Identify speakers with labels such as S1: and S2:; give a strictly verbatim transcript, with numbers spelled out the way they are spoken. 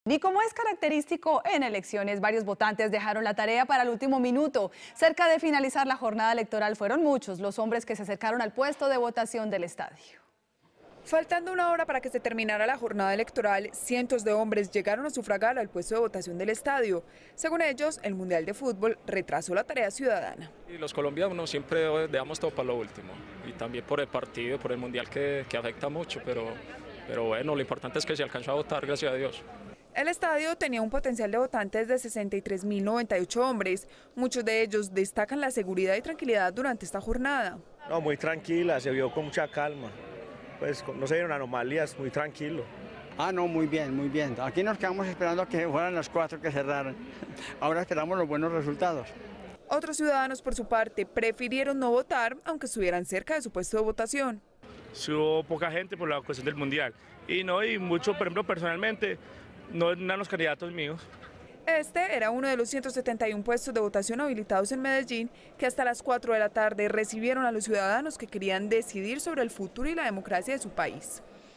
S1: Y como es característico en elecciones, varios votantes dejaron la tarea para el último minuto. Cerca de finalizar la jornada electoral fueron muchos los hombres que se acercaron al puesto de votación del estadio.
S2: Faltando una hora para que se terminara la jornada electoral, cientos de hombres llegaron a sufragar al puesto de votación del estadio. Según ellos, el Mundial de Fútbol retrasó la tarea ciudadana.
S3: Y los colombianos siempre dejamos todo para lo último, y también por el partido, por el Mundial que, que afecta mucho, pero, pero bueno, lo importante es que se alcanzó a votar, gracias a Dios.
S2: El estadio tenía un potencial de votantes de sesenta y tres mil noventa y ocho hombres. Muchos de ellos destacan la seguridad y tranquilidad durante esta jornada.
S4: No, muy tranquila, se vio con mucha calma. Pues no se dieron anomalías, muy tranquilo.
S5: Ah, no, muy bien, muy bien. Aquí nos quedamos esperando a que fueran las cuatro que cerraran. Ahora esperamos los buenos resultados.
S2: Otros ciudadanos, por su parte, prefirieron no votar, aunque estuvieran cerca de su puesto de votación.
S6: Sí, hubo poca gente por la cuestión del Mundial. Y no, y mucho, por ejemplo, personalmente, no eran los candidatos míos.
S2: Este era uno de los ciento setenta y uno puestos de votación habilitados en Medellín, que hasta las cuatro de la tarde recibieron a los ciudadanos que querían decidir sobre el futuro y la democracia de su país.